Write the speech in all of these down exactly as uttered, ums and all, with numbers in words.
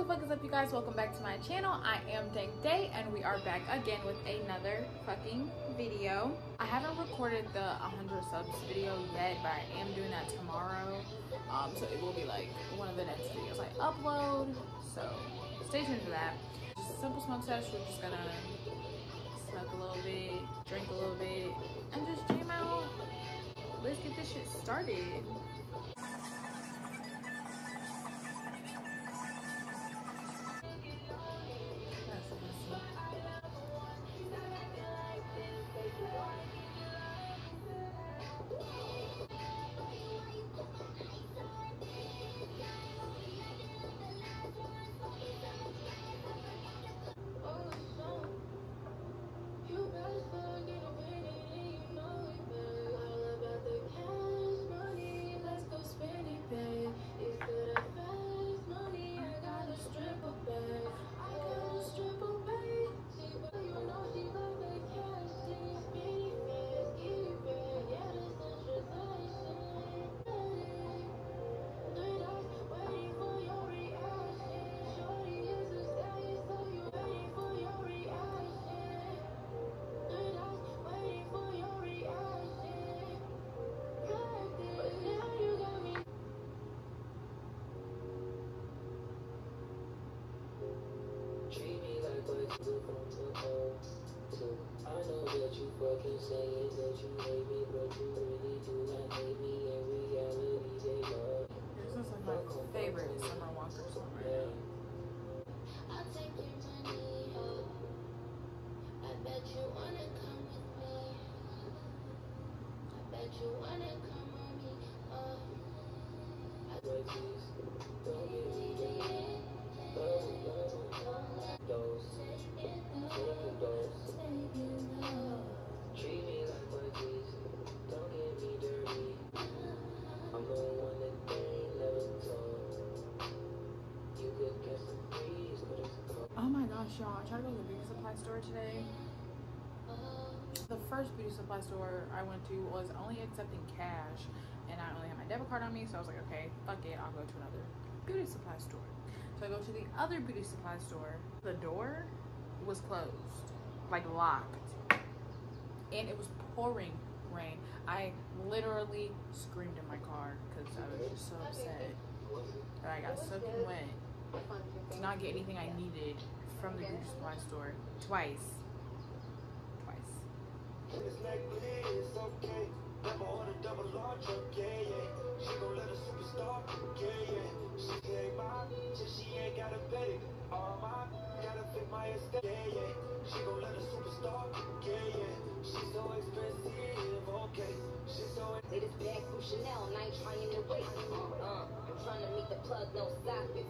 fuck is up, you guys? Welcome back to my channel. I am Dank Day and we are back again with another fucking video. I haven't recorded the one hundred subs video yet, but I am doing that tomorrow. Um, so it will be like one of the next videos I upload. So stay tuned for that. Just a simple smoke test. We're just gonna smoke a little bit, drink a little bit, and just jam out. Let's get this shit started. I know that you fucking saying that you hate me, but you really do not hate me. In reality, they love. This is like my favorite Summer Walker song right now. I'll take your money home. I bet you wanna come with me. I bet you wanna come on me. Oh. But please, don't get me down. Love, love, those. Take those. Treat me like my keys. Don't get me dirty. I'm the one that they never told. You could get some breeze, but it's cold. Oh my gosh, y'all. I tried to go to the beauty supply store today. The first beauty supply store I went to was only accepting cash, and I only had my debit card on me, so I was like, okay, fuck it, I'll go to another beauty supply store. So I go to the other beauty supply store. The door was closed, like locked, and it was pouring rain. I literally screamed in my car because I was just so upset that I got soaking wet to not get anything I needed from the beauty supply store twice. Twice. It's like it's okay. Never on a double large, okay, yeah. She gon' let a superstar, yeah, yeah. She ain't mine, so she ain't gotta pay. All mine, gotta fit my estate, yeah, yeah. She gon' let a superstar, yeah, yeah. She's so expensive, okay. She's so. Latest bag from Chanel, and I ain't trying to wait. Uh, uh, I'm trying to meet the plug, no socket.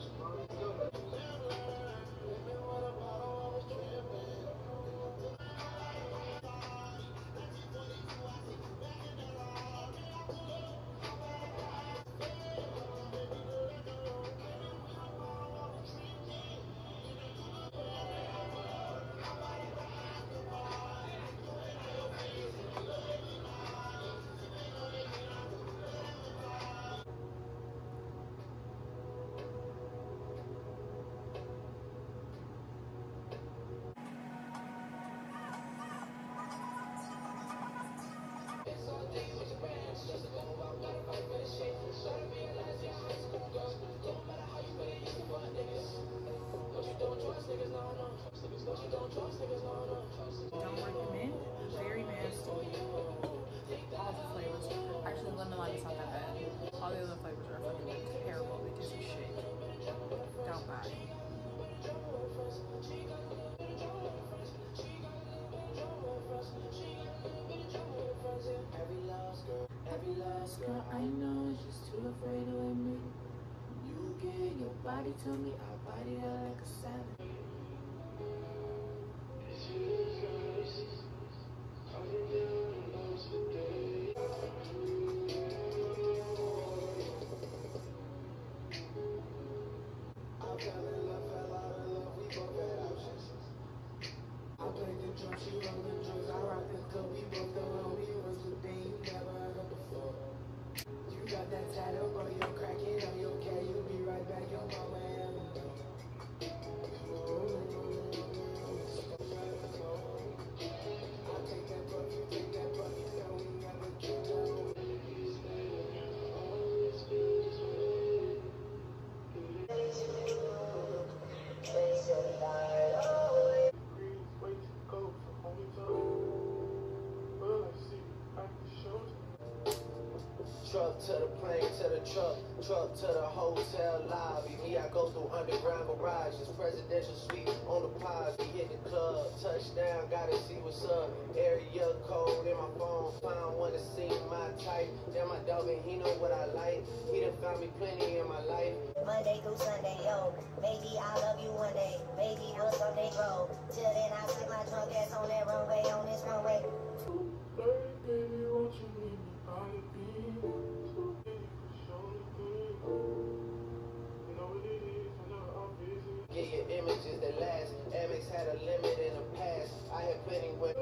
Don't recommend. Very nasty. All the flavors. Actually, lemon lime is not that bad. All the other flavors are fucking terrible. They taste like shit. Don't buy. Every last girl, every last Girl, I know she's too afraid to admit. You get your body to me, I'll body that like a savage. That title, bro, you're cracking on your cat, you'll be right back, your mama and Truck to the plane, to the truck, truck to the hotel lobby. Me, I go through underground garages, presidential suite on the pod. We hit the club, touchdown, gotta see what's up. Area code in my phone, found one to see my type. Damn, my dog, and he know what I like. He done found me plenty in my life. Monday through Sunday, yo, maybe I'll love you one day. Baby, will someday grow. Till then, I'll take my drunk ass on that runway, on this runway. Baby, won't you meet me by the beach? You know what it is, I know I'm busy. Get your images that last. Amex had a limit in the past. I had plenty with.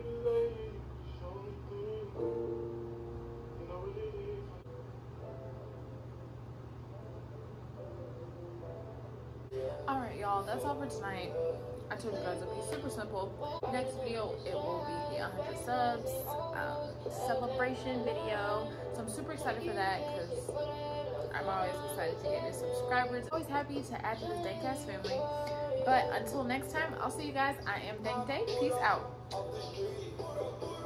Alright, y'all, that's all for tonight. I told you guys it'll be super simple. Next video, it will be the one hundred subs um, celebration video. So I'm super excited for that because I'm always excited to get new subscribers. Always happy to add to this Dangcast family. But until next time, I'll see you guys. I am Dang Day. Peace out.